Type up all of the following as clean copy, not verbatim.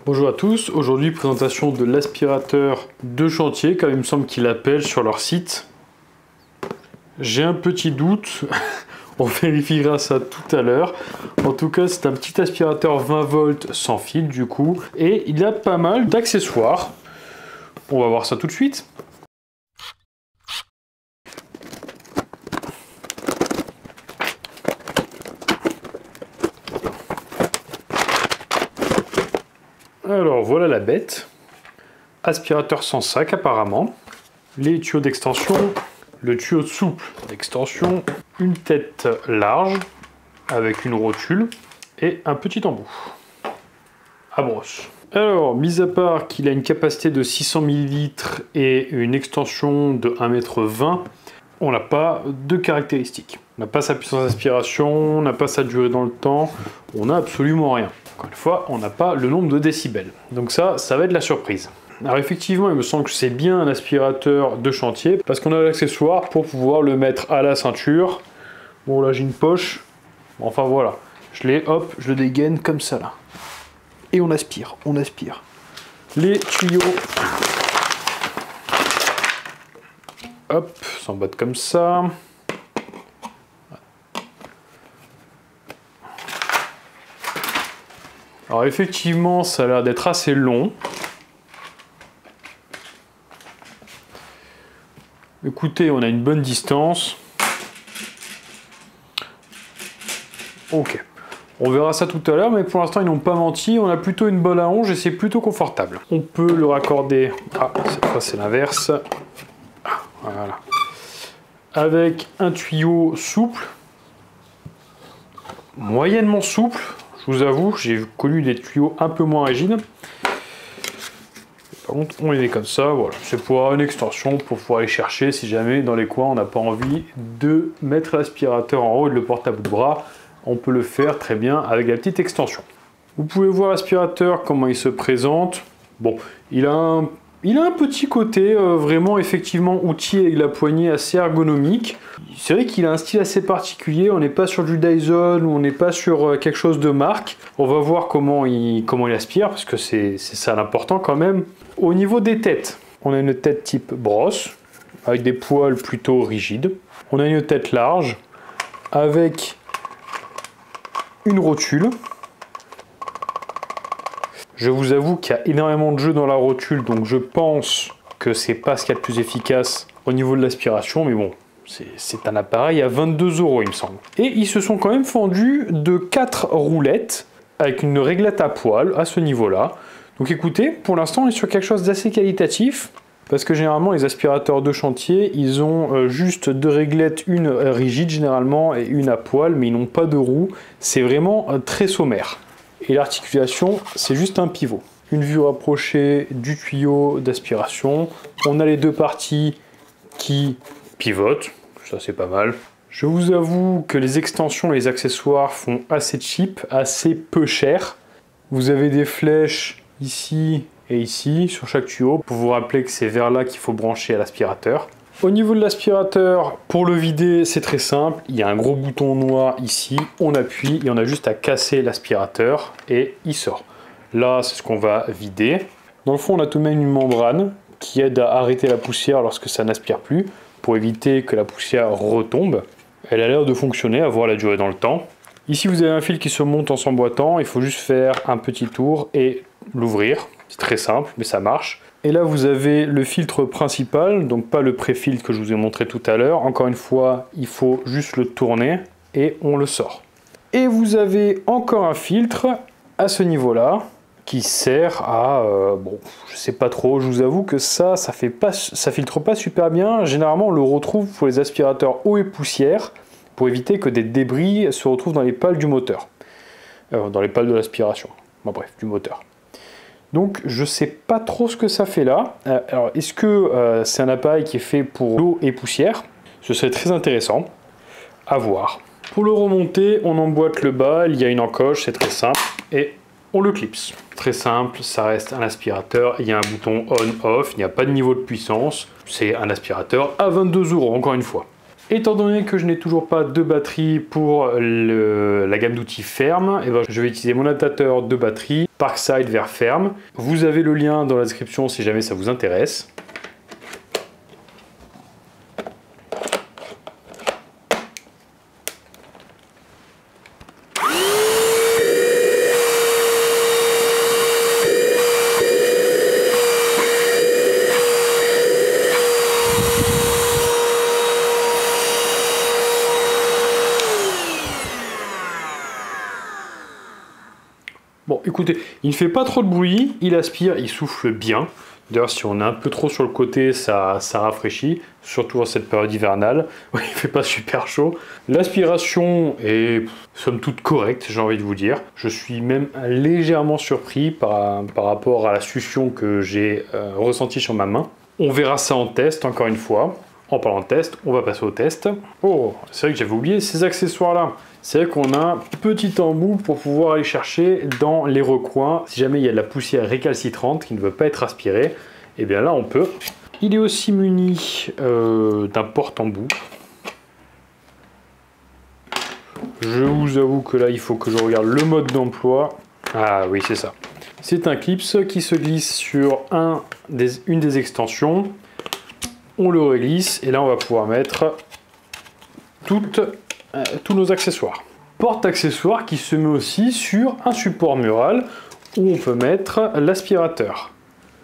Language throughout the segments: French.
Bonjour à tous, aujourd'hui présentation de l'aspirateur de chantier, comme il me semble qu'il appelle sur leur site. J'ai un petit doute, on vérifiera ça tout à l'heure. En tout cas, c'est un petit aspirateur 20 volts sans fil du coup, et il a pas mal d'accessoires. On va voir ça tout de suite. Alors voilà la bête, aspirateur sans sac apparemment, les tuyaux d'extension, le tuyau souple d'extension, une tête large avec une rotule et un petit embout à brosse. Alors, mis à part qu'il a une capacité de 600 ml et une extension de 1,20 m, on n'a pas de caractéristiques. On n'a pas sa puissance d'aspiration, on n'a pas sa durée dans le temps, on n'a absolument rien. Encore une fois, on n'a pas le nombre de décibels. Donc ça va être la surprise. Alors effectivement, il me semble que c'est bien un aspirateur de chantier parce qu'on a l'accessoire pour pouvoir le mettre à la ceinture. Bon là j'ai une poche, enfin voilà. Je l'ai, hop, je le dégaine comme ça là. Et on aspire, on aspire. Les tuyaux, hop, s'embattent comme ça. Alors effectivement, ça a l'air d'être assez long. Écoutez, on a une bonne distance. Ok. On verra ça tout à l'heure, mais pour l'instant, ils n'ont pas menti. On a plutôt une bonne allonge et c'est plutôt confortable. On peut le raccorder... Ah, cette fois, c'est l'inverse. Voilà. Avec un tuyau souple. Moyennement souple. Je vous avoue, j'ai connu des tuyaux un peu moins rigides. Par contre, on les met comme ça, voilà. C'est pour une extension, pour pouvoir aller chercher si jamais dans les coins on n'a pas envie de mettre l'aspirateur en haut et de le porter à bout de bras. On peut le faire très bien avec la petite extension. Vous pouvez voir l'aspirateur, comment il se présente. Bon, il a un petit côté vraiment effectivement outil avec la poignée assez ergonomique. C'est vrai qu'il a un style assez particulier, on n'est pas sur du Dyson ou on n'est pas sur quelque chose de marque. On va voir comment il aspire parce que c'est ça l'important quand même. Au niveau des têtes, on a une tête type brosse avec des poils plutôt rigides. On a une tête large avec une rotule. Je vous avoue qu'il y a énormément de jeux dans la rotule, donc je pense que c'est pas ce qu'il y a de plus efficace au niveau de l'aspiration, mais bon, c'est un appareil à 22 €, il me semble. Et ils se sont quand même fendus de 4 roulettes avec une réglette à poil à ce niveau-là. Donc écoutez, pour l'instant, on est sur quelque chose d'assez qualitatif, parce que généralement, les aspirateurs de chantier, ils ont juste 2 réglettes, une rigide généralement et une à poil, mais ils n'ont pas de roue. C'est vraiment très sommaire. Et l'articulation, c'est juste un pivot. Une vue rapprochée du tuyau d'aspiration. On a les deux parties qui pivotent, ça c'est pas mal. Je vous avoue que les extensions et les accessoires font assez cheap, assez peu cher. Vous avez des flèches ici et ici sur chaque tuyau pour vous rappeler que c'est vers là qu'il faut brancher à l'aspirateur. Au niveau de l'aspirateur, pour le vider, c'est très simple. Il y a un gros bouton noir ici, on appuie et on a juste à casser l'aspirateur et il sort. Là, c'est ce qu'on va vider. Dans le fond, on a tout de même une membrane qui aide à arrêter la poussière lorsque ça n'aspire plus pour éviter que la poussière retombe. Elle a l'air de fonctionner, à voir la durée dans le temps. Ici, vous avez un fil qui se monte en s'emboîtant. Il faut juste faire un petit tour et l'ouvrir. C'est très simple, mais ça marche. Et là, vous avez le filtre principal, donc pas le pré-filtre que je vous ai montré tout à l'heure. Encore une fois, il faut juste le tourner et on le sort. Et vous avez encore un filtre à ce niveau-là qui sert à... bon, je sais pas trop, je vous avoue que ça filtre pas super bien. Généralement, on le retrouve pour les aspirateurs eau et poussière pour éviter que des débris se retrouvent dans les pales du moteur. Dans les pales de l'aspiration. Bon, bref, du moteur. Donc je sais pas trop ce que ça fait là. Alors est-ce que c'est un appareil qui est fait pour l'eau et poussière? Ce serait très intéressant à voir. Pour le remonter, on emboîte le bas, il y a une encoche, c'est très simple, et on le clipse. Très simple, ça reste un aspirateur, il y a un bouton on-off, il n'y a pas de niveau de puissance, c'est un aspirateur à 22 €, encore une fois. Étant donné que je n'ai toujours pas de batterie pour la gamme d'outils Ferme, eh ben, je vais utiliser mon adaptateur de batterie Parkside vers Ferme. Vous avez le lien dans la description si jamais ça vous intéresse. Bon, écoutez, il ne fait pas trop de bruit, il aspire, il souffle bien. D'ailleurs, si on est un peu trop sur le côté, ça rafraîchit, surtout en cette période hivernale. Oui, il ne fait pas super chaud. L'aspiration est, somme toute, correcte, j'ai envie de vous dire. Je suis même légèrement surpris par rapport à la succion que j'ai ressentie sur ma main. On verra ça en test, encore une fois. En parlant de test, on va passer au test. Oh, c'est vrai que j'avais oublié ces accessoires-là. C'est vrai qu'on a un petit embout pour pouvoir aller chercher dans les recoins. Si jamais il y a de la poussière récalcitrante qui ne veut pas être aspirée, et bien là on peut. Il est aussi muni d'un porte-embout. Je vous avoue que là il faut que je regarde le mode d'emploi. Ah oui, c'est ça. C'est un clip qui se glisse sur une des extensions. On le relisse et là on va pouvoir mettre tous nos accessoires. Porte-accessoires qui se met aussi sur un support mural où on peut mettre l'aspirateur.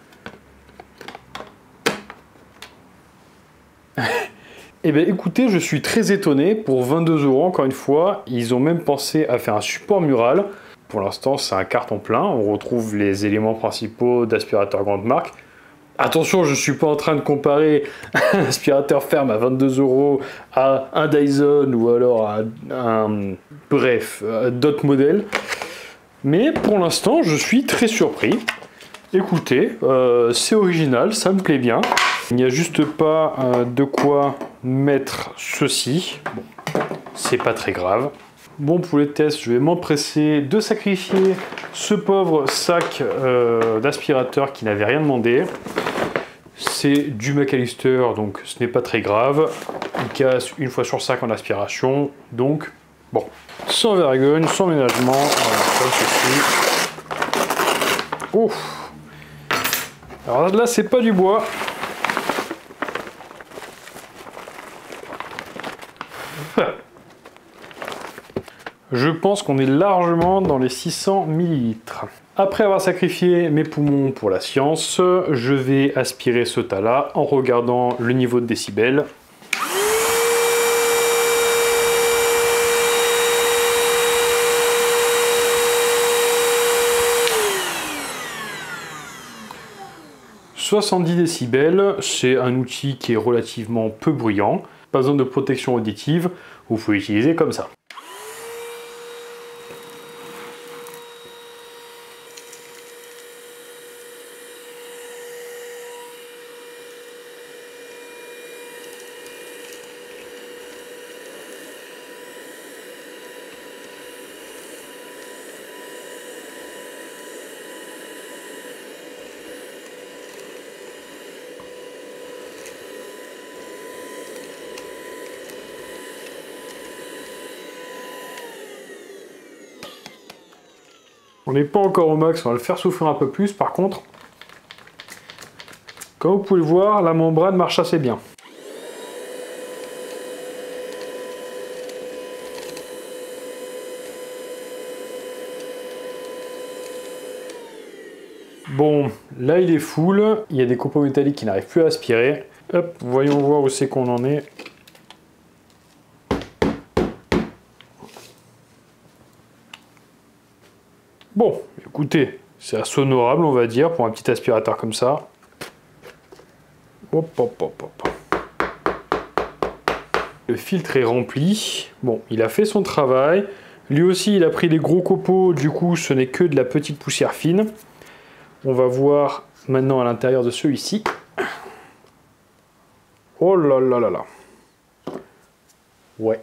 Eh bien écoutez, je suis très étonné, pour 22 € encore une fois, ils ont même pensé à faire un support mural. Pour l'instant c'est un carton plein, on retrouve les éléments principaux d'aspirateur grande marque. Attention, je ne suis pas en train de comparer un aspirateur Ferme à 22 € à un Dyson ou alors à d'autres modèles. Mais pour l'instant, je suis très surpris. Écoutez, c'est original, ça me plaît bien. Il n'y a juste pas de quoi mettre ceci. Bon, c'est pas très grave. Bon, pour les tests, je vais m'empresser de sacrifier ce pauvre sac d'aspirateur qui n'avait rien demandé. C'est du McAllister, donc ce n'est pas très grave. Il casse une fois sur 5 en aspiration, donc bon, sans vergogne, sans ménagement, comme ceci. Oh. Alors là, c'est pas du bois. Je pense qu'on est largement dans les 600 ml. Après avoir sacrifié mes poumons pour la science, je vais aspirer ce tas-là en regardant le niveau de décibels. « 70 décibels, c'est un outil qui est relativement peu bruyant. Pas besoin de protection auditive, vous pouvez utiliser comme ça. On n'est pas encore au max, on va le faire souffrir un peu plus. Par contre, comme vous pouvez le voir, la membrane marche assez bien. Bon, là il est full, il y a des copeaux métalliques qui n'arrivent plus à aspirer. Hop, voyons voir où c'est qu'on en est. Bon, écoutez, c'est assez honorable, on va dire, pour un petit aspirateur comme ça. Hop, hop, hop, hop. Le filtre est rempli. Bon, il a fait son travail. Lui aussi, il a pris des gros copeaux, du coup, ce n'est que de la petite poussière fine. On va voir maintenant à l'intérieur de celui-ci. Oh là là là là. Ouais.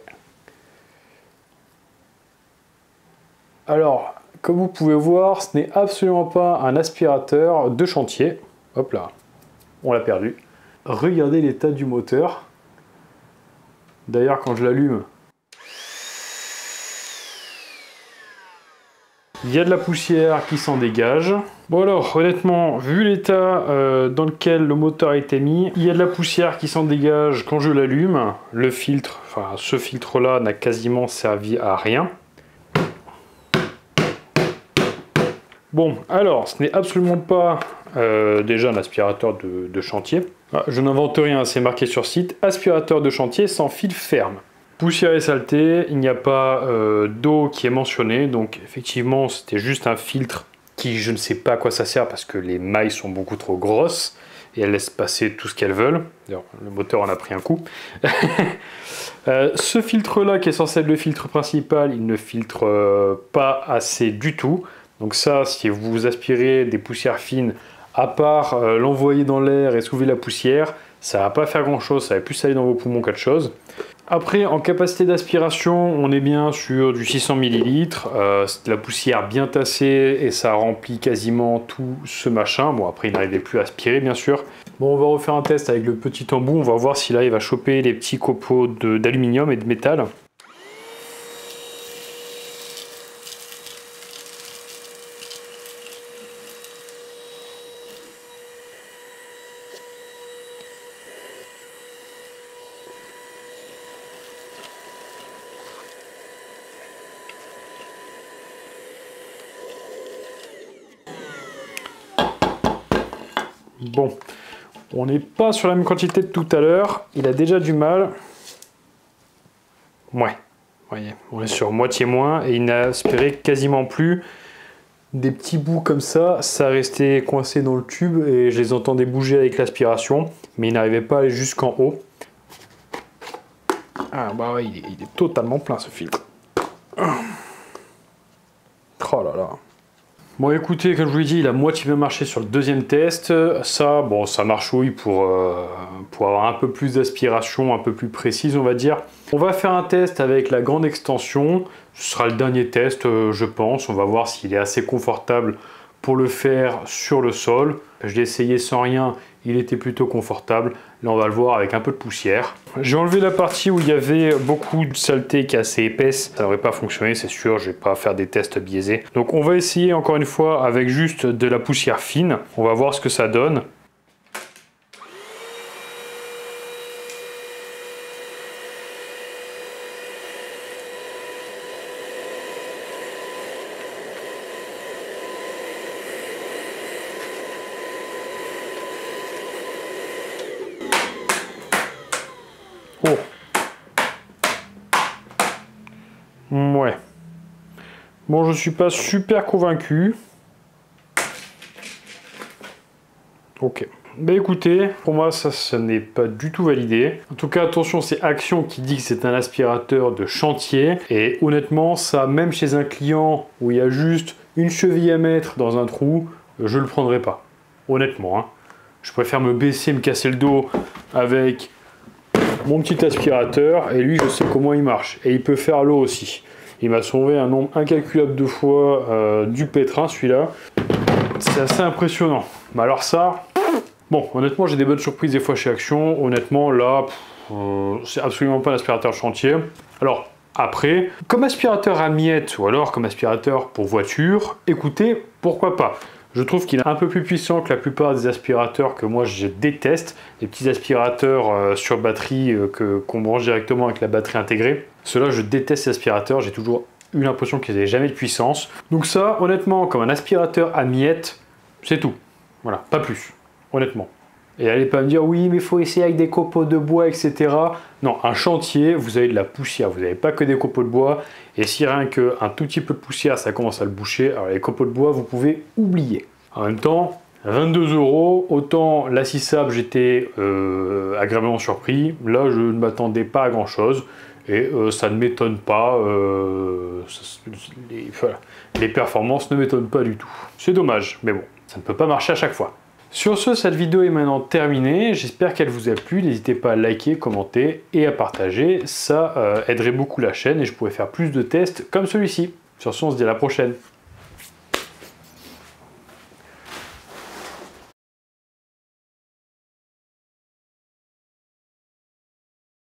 Alors, comme vous pouvez voir, ce n'est absolument pas un aspirateur de chantier. Hop là, on l'a perdu. Regardez l'état du moteur. D'ailleurs, quand je l'allume, il y a de la poussière qui s'en dégage. Bon alors, honnêtement, vu l'état dans lequel le moteur a été mis, il y a de la poussière qui s'en dégage quand je l'allume. Le filtre, enfin ce filtre-là n'a quasiment servi à rien. Bon, alors, ce n'est absolument pas déjà un aspirateur de chantier. Ah, je n'invente rien, c'est marqué sur site. Aspirateur de chantier sans fil ferme. Poussière et saleté, il n'y a pas d'eau qui est mentionnée, donc effectivement c'était juste un filtre qui je ne sais pas à quoi ça sert parce que les mailles sont beaucoup trop grosses et elles laissent passer tout ce qu'elles veulent. D'ailleurs, le moteur en a pris un coup. Ce filtre-là qui est censé être le filtre principal, il ne filtre pas assez du tout. Donc ça, si vous aspirez des poussières fines, à part l'envoyer dans l'air et soulever la poussière, ça va pas faire grand chose, ça va plus aller dans vos poumons qu'autre chose. Après, en capacité d'aspiration, on est bien sur du 600 ml, c'est de la poussière bien tassée et ça remplit quasiment tout ce machin. Bon, après, il n'arrivait plus à aspirer, bien sûr. Bon, on va refaire un test avec le petit embout, on va voir s'il arrive à choper les petits copeaux d'aluminium et de métal. Bon, on n'est pas sur la même quantité de tout à l'heure. Il a déjà du mal. Ouais, voyez, on est sur moitié moins et il n'a aspiré quasiment plus. Des petits bouts comme ça restait coincé dans le tube et je les entendais bouger avec l'aspiration, mais il n'arrivait pas à aller jusqu'en haut. Ah bah ouais, il est totalement plein ce filtre. Oh là là. Bon écoutez, comme je vous l'ai dit, il a moitié bien marché sur le deuxième test. Ça, bon, ça marchouille pour avoir un peu plus d'aspiration, un peu plus précise, on va dire. On va faire un test avec la grande extension. Ce sera le dernier test, je pense. On va voir s'il est assez confortable pour le faire sur le sol. Je l'ai essayé sans rien, il était plutôt confortable. Là, on va le voir avec un peu de poussière. J'ai enlevé la partie où il y avait beaucoup de saleté qui est assez épaisse. Ça n'aurait pas fonctionné, c'est sûr, je ne vais pas faire des tests biaisés. Donc on va essayer encore une fois avec juste de la poussière fine. On va voir ce que ça donne. Oh. Ouais. Bon, je suis pas super convaincu. Ok. Bah écoutez, pour moi ça n'est pas du tout validé. En tout cas, attention, c'est Action qui dit que c'est un aspirateur de chantier. Et honnêtement, ça, même chez un client où il y a juste une cheville à mettre dans un trou, je le prendrai pas. Honnêtement, hein. Je préfère me baisser, me casser le dos avec mon petit aspirateur, et lui je sais comment il marche, et il peut faire l'eau aussi. Il m'a sauvé un nombre incalculable de fois du pétrin, celui-là. C'est assez impressionnant. Mais alors ça, bon, honnêtement j'ai des bonnes surprises des fois chez Action. Honnêtement là, c'est absolument pas un aspirateur chantier. Alors après, comme aspirateur à miettes ou alors comme aspirateur pour voiture, écoutez, pourquoi pas. Je trouve qu'il est un peu plus puissant que la plupart des aspirateurs que moi je déteste. Les petits aspirateurs sur batterie qu'on branche directement avec la batterie intégrée. Ceux-là, je déteste ces aspirateurs. J'ai toujours eu l'impression qu'ils n'avaient jamais de puissance. Donc ça, honnêtement, comme un aspirateur à miettes, c'est tout. Voilà, pas plus, honnêtement. Et allez pas me dire, oui, mais il faut essayer avec des copeaux de bois, etc. Non, un chantier, vous avez de la poussière. Vous n'avez pas que des copeaux de bois. Et si rien qu'un tout petit peu de poussière, ça commence à le boucher, alors les copeaux de bois, vous pouvez oublier. En même temps, 22 €, autant la Sisab, j'étais agréablement surpris. Là, je ne m'attendais pas à grand-chose. Et ça ne m'étonne pas. Les performances ne m'étonnent pas du tout. C'est dommage, mais bon, ça ne peut pas marcher à chaque fois. Sur ce, cette vidéo est maintenant terminée. J'espère qu'elle vous a plu. N'hésitez pas à liker, commenter et à partager. Ça aiderait beaucoup la chaîne et je pourrais faire plus de tests comme celui-ci. Sur ce, on se dit à la prochaine.